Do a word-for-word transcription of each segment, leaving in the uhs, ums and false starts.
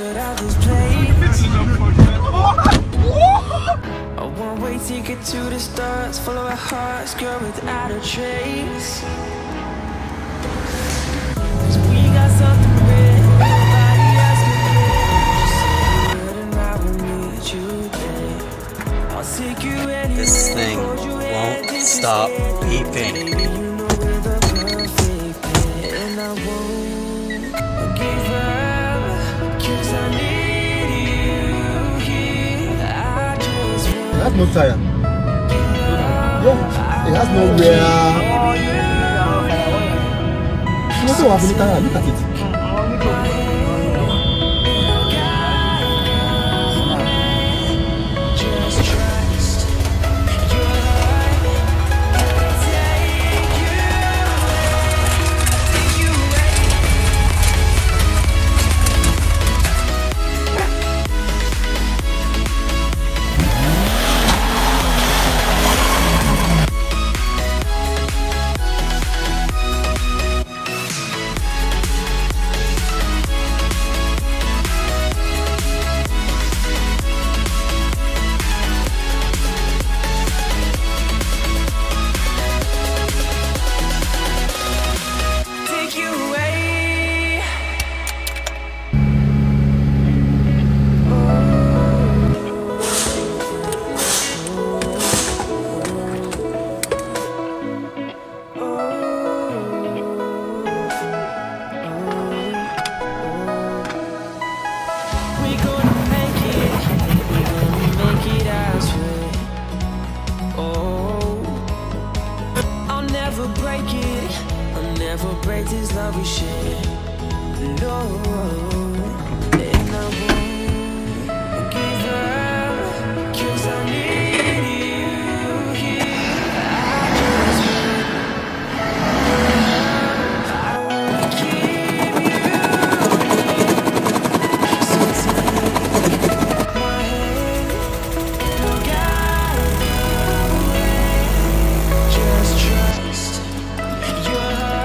get out this place. A one-way ticket to the stars, follow our hearts, girl, without a trace. Cause we got something real, nobody else can feel. Just say good and I will meet you there. I'll take you anywhere. This thing won't stop beeping. You know we're the perfect pair, and I won't give up, cause I need you here. I just want. It has no tire. Yeah, it has no rear. You also have any tire. Look at it. Never break this love we share. No, and I won't give up, cause I need you here. I just want, I wanna keep you. So take my hand and guide the way. Just trust your heart.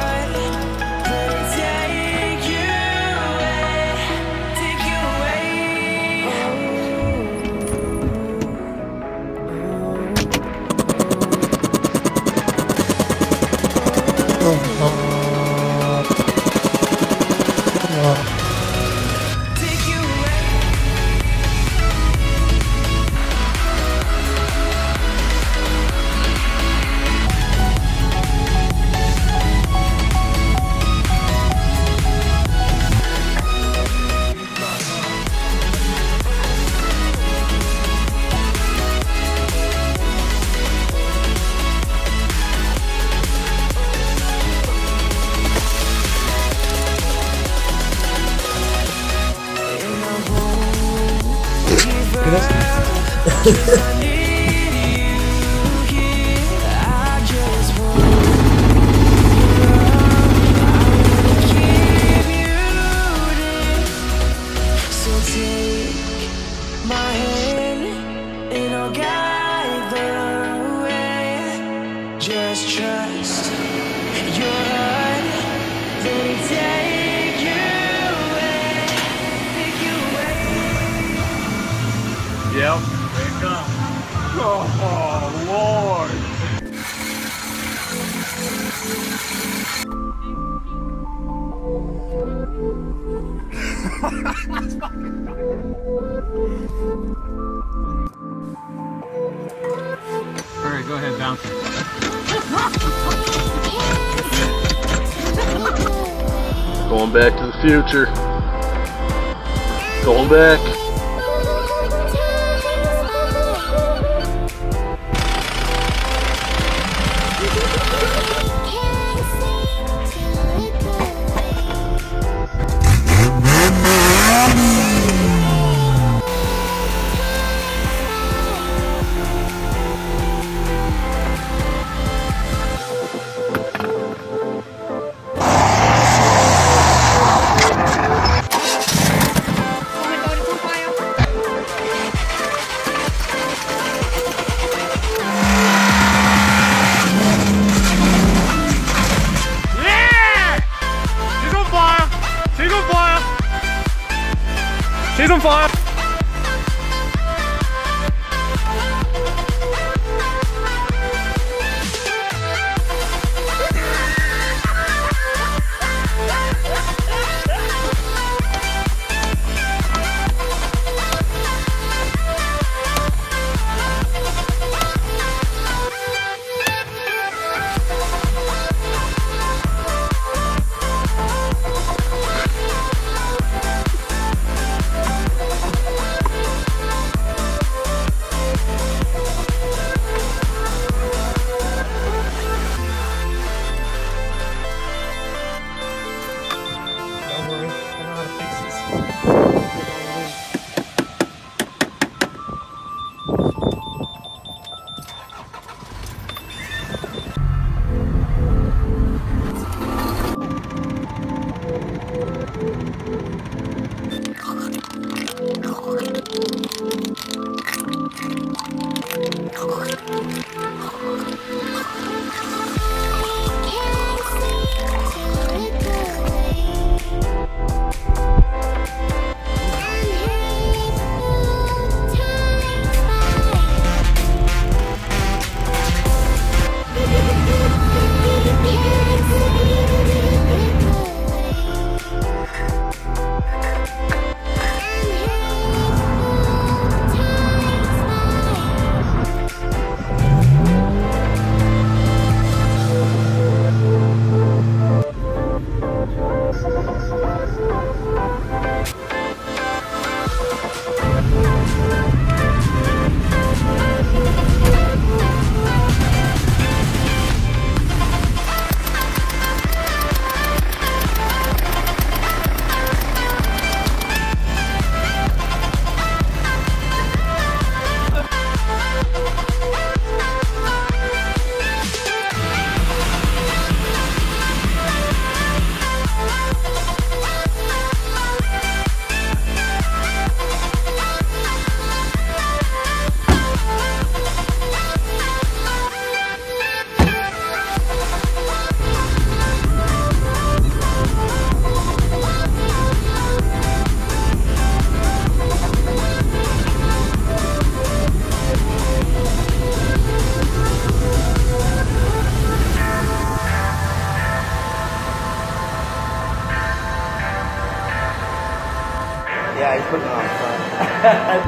Just trust your heart, let it take you away, take you away. Yep, there it comes. Oh, Lord. All right, go ahead, bounce it. Going back to the future. Going back. on fire! Yeah, he's putting it on front.